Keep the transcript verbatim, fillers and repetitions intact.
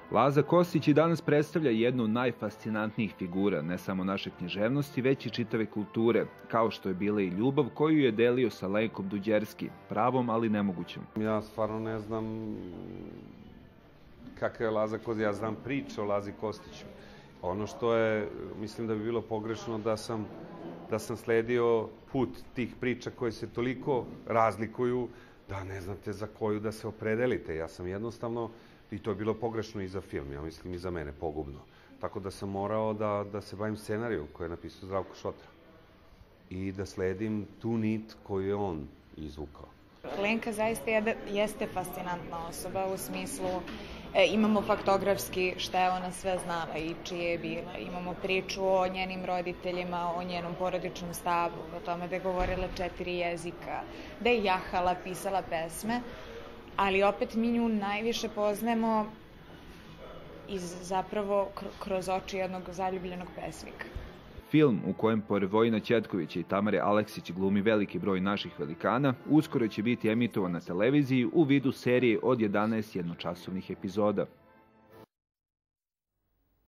Laza Kostić i danas predstavlja jednu od najfascinantnijih figura, ne samo naše književnosti, već i čitave kulture, kao što je bila i ljubav koju je delio sa Lenkom Duđerski, pravom ali nemogućom. Ja stvarno ne znam kakav je Laza Kostić, ja znam priče o Lazi Kostiću. Ono što je, mislim da bi bilo pogrešno da sam, da sam sledio put tih priča koje se toliko razlikuju, da ne znate za koju da se opredelite. Ja sam jednostavno, i to je bilo pogrešno i za film, ja mislim i za mene, pogubno. Tako da sam morao da, da se bavim scenarijom koji je napisao Zdravko Šotra i da sledim tu nit koju je on izvukao. Lenka zaista jeste fascinantna osoba u smislu, e, imamo faktografski šta je ona sve znala i čije je bila. Imamo priču o njenim roditeljima, o njenom porodičnom stavu, o tome da je govorila četiri jezika, da je jahala, pisala pesme, ali opet mi nju najviše poznajemo iz, zapravo kroz oči jednog zaljubljenog pesnika. Film u kojem pored Vojina Ćetkovića i Tamare Aleksić glumi veliki broj naših velikana, uskoro će biti emitovan na televiziji u vidu serije od jedanaest jednočasovnih epizoda.